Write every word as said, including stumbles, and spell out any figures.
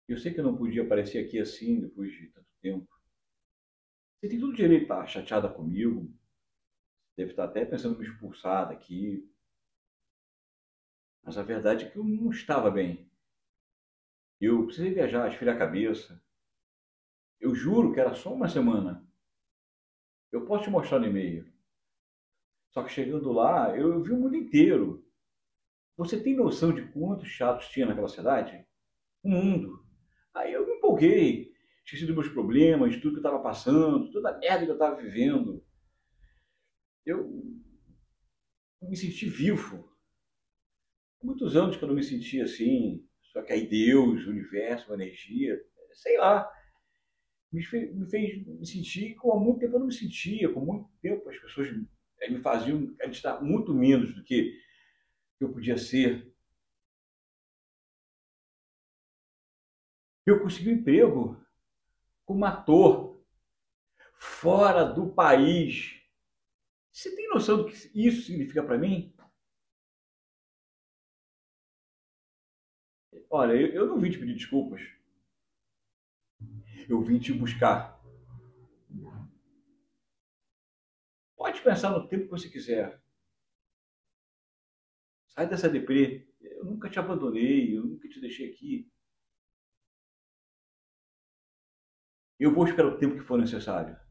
Eu sei que eu não podia aparecer aqui assim depois de tanto tempo. Você tem todo o direito de estar chateada comigo, deve estar até pensando em me expulsar daqui, mas a verdade é que eu não estava bem. Eu precisei viajar, esfriar a cabeça. Eu juro que era só uma semana. Eu posso te mostrar no e-mail. Só que chegando lá, eu vi o mundo inteiro. Você tem noção de quantos chatos tinha naquela cidade? Um mundo. Aí eu me empolguei, esqueci dos meus problemas, de tudo que eu estava passando, toda a merda que eu estava vivendo. Eu me senti vivo. Muitos anos que eu não me sentia assim, só que aí Deus, o universo, a energia, sei lá, me fez, me fez me sentir como há muito tempo eu não me sentia, com muito tempo as pessoas me faziam acreditar muito menos do que eu podia ser. Eu consegui um emprego como ator fora do país. Você tem noção do que isso significa para mim? Olha, eu, eu não vim te pedir desculpas, eu vim te buscar. Pode pensar no tempo que você quiser. Sai dessa deprê. Eu nunca te abandonei, eu nunca te deixei aqui. Eu vou esperar o tempo que for necessário.